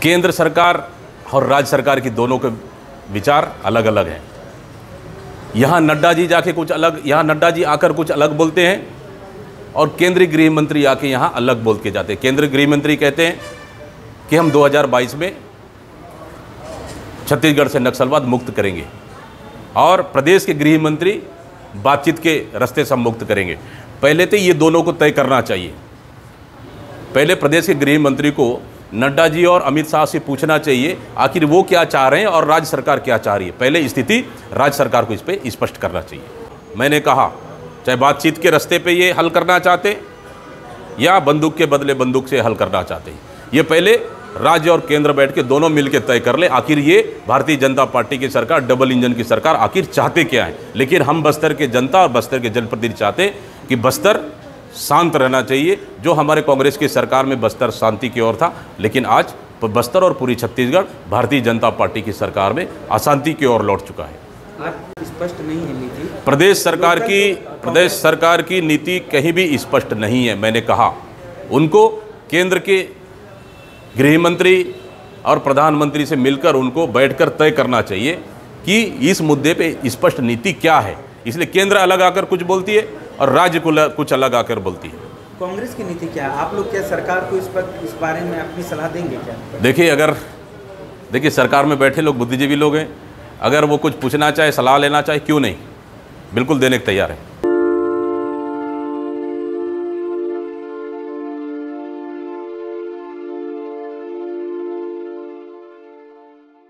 केंद्र सरकार और राज्य सरकार की दोनों के विचार अलग अलग हैं। यहाँ नड्डा जी जाके कुछ अलग, यहाँ नड्डा जी आकर कुछ अलग बोलते हैं और केंद्रीय गृह मंत्री आके यहाँ अलग बोल के जाते हैं। केंद्रीय गृह मंत्री कहते हैं कि हम 2022 में छत्तीसगढ़ से नक्सलवाद मुक्त करेंगे और प्रदेश के गृह मंत्री बातचीत के रास्ते से मुक्त करेंगे। पहले तो ये दोनों को तय करना चाहिए। पहले प्रदेश के गृह मंत्री को नड्डा जी और अमित शाह से पूछना चाहिए आखिर वो क्या चाह रहे हैं और राज्य सरकार क्या चाह रही है। पहले स्थिति राज्य सरकार को इस पर स्पष्ट करना चाहिए। मैंने कहा चाहे बातचीत के रास्ते पे ये हल करना चाहते या बंदूक के बदले बंदूक से हल करना चाहते, ये पहले राज्य और केंद्र बैठ के दोनों मिलकर तय कर ले आखिर ये भारतीय जनता पार्टी की सरकार, डबल इंजन की सरकार आखिर चाहते क्या है। लेकिन हम बस्तर के जनता और बस्तर के जनप्रतिनिधि चाहते हैं कि बस्तर शांत रहना चाहिए। जो हमारे कांग्रेस की सरकार में बस्तर शांति की ओर था, लेकिन आज बस्तर और पूरी छत्तीसगढ़ भारतीय जनता पार्टी की सरकार में अशांति की ओर लौट चुका है। स्पष्ट नहीं है नीति प्रदेश सरकार की नीति कहीं भी स्पष्ट नहीं है। मैंने कहा उनको केंद्र के गृह मंत्री और प्रधानमंत्री से मिलकर उनको बैठकर तय करना चाहिए कि इस मुद्दे पे स्पष्ट नीति क्या है। इसलिए केंद्र अलग आकर कुछ बोलती है और राज्य को कुछ अलग आकर बोलती है। कांग्रेस की नीति क्या है? आप लोग क्या सरकार को इस बारे में अपनी सलाह देंगे क्या? देखिए सरकार में बैठे लोग बुद्धिजीवी लोग हैं। अगर वो कुछ पूछना चाहे, सलाह लेना चाहे, क्यों नहीं, बिल्कुल देने को तैयार है।